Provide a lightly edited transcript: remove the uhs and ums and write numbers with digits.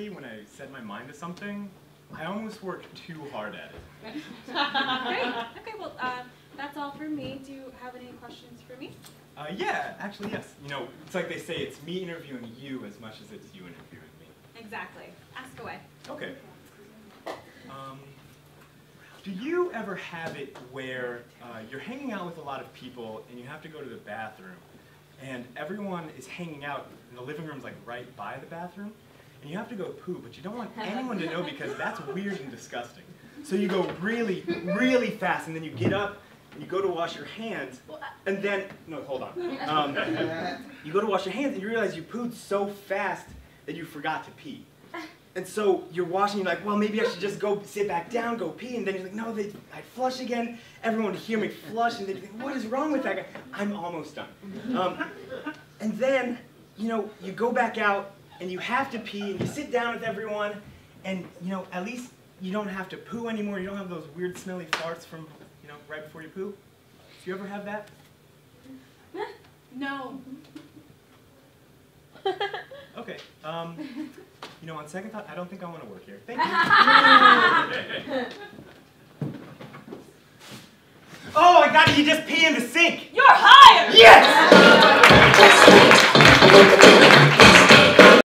lately, when I set my mind to something, I almost work too hard at it. Great. Okay, well, that's all for me. Do you have any questions for me? Yeah, actually, yes. You know, it's like they say, it's me interviewing you as much as it's you interviewing me. Exactly. Ask away. Okay. Do you ever have it where you're hanging out with a lot of people and you have to go to the bathroom, and everyone is hanging out, and the living room's like right by the bathroom, and you have to go poo, but you don't want anyone to know because that's weird and disgusting. So you go really, really fast, and then you get up, and you go to wash your hands, and then, no, hold on. You go to wash your hands, and you realize you pooed so fast that you forgot to pee. And so you're washing, you're like, well, maybe I should just go sit back down, go pee, and then you're like, no, I'd flush again. Everyone would hear me flush, and they'd think, what is wrong with that guy? I'm almost done. And then, you know, you go back out, and you have to pee, and you sit down with everyone, and, you know, at least you don't have to poo anymore. You don't have those weird smelly farts from, you know, right before you poo. Do you ever have that? No. Okay. You know, on second thought, I don't think I want to work here. Thank you. Oh, I got it. You just pee in the sink. You're hired! Yes!